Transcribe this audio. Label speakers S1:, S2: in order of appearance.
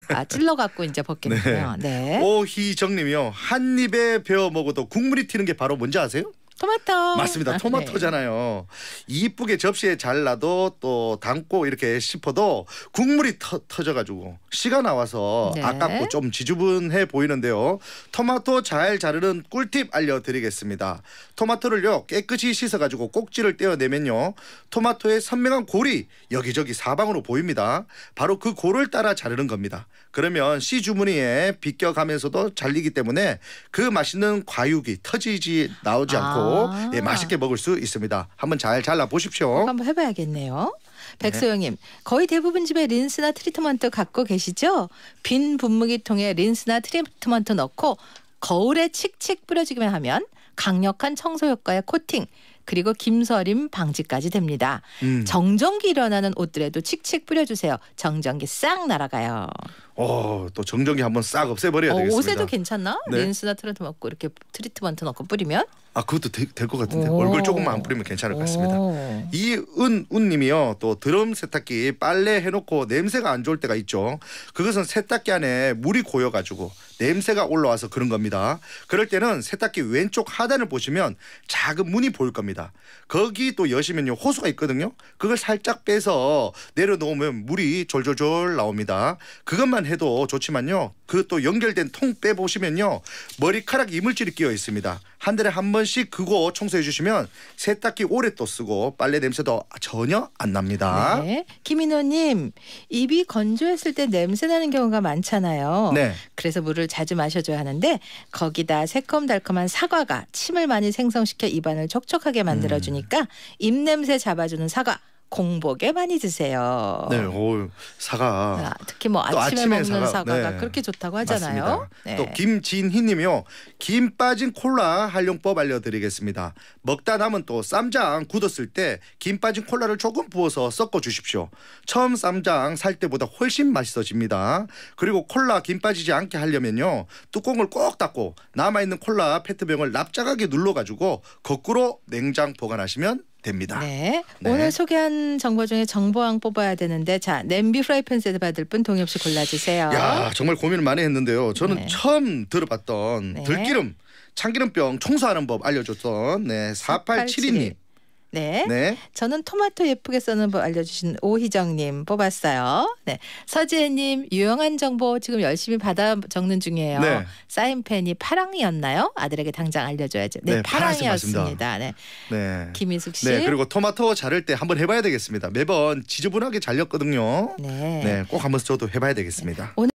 S1: 찔러갖고 이제 벗기는군요. 네.
S2: 오희정님이요. 한 입에 베어 먹어도 국물이 튀는 게 바로 뭔지 아세요?
S1: 토마토.
S2: 맞습니다. 토마토잖아요. 이쁘게 접시에 잘라도 또 담고 이렇게 씹어도 국물이 터져가지고 씨가 나와서 아깝고 좀 지저분해 보이는데요. 토마토 잘 자르는 꿀팁 알려드리겠습니다. 토마토를요 깨끗이 씻어가지고 꼭지를 떼어내면요 토마토의 선명한 골이 여기저기 사방으로 보입니다. 바로 그 골을 따라 자르는 겁니다. 그러면 씨 주머니에 비껴가면서도 잘리기 때문에 그 맛있는 과육이 터지지 나오지 않고 예, 맛있게 먹을 수 있습니다. 한번 잘 잘라 보십시오.
S1: 한번 해봐야겠네요. 백소영님, 거의 대부분 집에 린스나 트리트먼트 갖고 계시죠? 빈 분무기통에 린스나 트리트먼트 넣고 거울에 칙칙 뿌려주기만 하면 강력한 청소 효과의 코팅 그리고 김서림 방지까지 됩니다. 정전기 일어나는 옷들에도 칙칙 뿌려주세요. 정전기 싹 날아가요.
S2: 또 정전기 한번 싹 없애버려야 되겠습니다.
S1: 옷에도 괜찮나? 네. 린스나 트리트먼트 이렇게 트리트먼트 넣고 뿌리면?
S2: 그것도 될 것 같은데 얼굴 조금만 안 뿌리면 괜찮을 것 같습니다. 이은님이요. 또 드럼 세탁기 빨래 해놓고 냄새가 안 좋을 때가 있죠. 그것은 세탁기 안에 물이 고여가지고 냄새가 올라와서 그런 겁니다. 그럴 때는 세탁기 왼쪽 하단을 보시면 작은 문이 보일 겁니다. 거기 또 여시면요 호수가 있거든요. 그걸 살짝 빼서 내려놓으면 물이 졸졸졸 나옵니다. 그것만 해도 좋지만요. 그 또 연결된 통 빼보시면요 머리카락 이물질이 끼어 있습니다. 한 달에 한 번씩 그거 청소해 주시면 세탁기 오래 또 쓰고 빨래 냄새도 전혀 안 납니다.
S1: 네. 김인호님, 입이 건조했을 때 냄새 나는 경우가 많잖아요.
S2: 네.
S1: 그래서 물을 자주 마셔줘야 하는데 거기다 새콤달콤한 사과가 침을 많이 생성시켜 입안을 촉촉하게 만들어주니까 입냄새 잡아주는 사과. 공복에 많이 드세요.
S2: 네, 사과.
S1: 특히 뭐 아침에 먹는 사과가 그렇게 좋다고 하잖아요.
S2: 네. 또 김진희님이요. 김 빠진 콜라 활용법 알려드리겠습니다. 먹다 남은 또 쌈장 굳었을 때 김 빠진 콜라를 조금 부어서 섞어 주십시오. 처음 쌈장 살 때보다 훨씬 맛있어집니다. 그리고 콜라 김 빠지지 않게 하려면요. 뚜껑을 꼭 닫고 남아있는 콜라 페트병을 납작하게 눌러가지고 거꾸로 냉장 보관하시면 됩니다.
S1: 네. 오늘 소개한 정보 중에 정보왕 뽑아야 되는데 자 냄비 프라이팬 세트 받을 분 동희 없이 골라주세요.
S2: 야 정말 고민을 많이 했는데요. 저는 처음 들어봤던 들기름 참기름병 청소하는 법 알려줬던 4872님.
S1: 네. 저는 토마토 예쁘게 써는 법 알려주신 오희정님 뽑았어요. 네. 서지혜님 유용한 정보 지금 열심히 받아 적는 중이에요.
S2: 네.
S1: 사인펜이 파랑이었나요? 아들에게 당장 알려줘야죠. 네, 파랑이었습니다. 네. 김희숙 씨.
S2: 네. 그리고 토마토 자를 때 한번 해봐야 되겠습니다. 매번 지저분하게 잘렸거든요. 네. 꼭 한번 저도 해봐야 되겠습니다.
S1: 오늘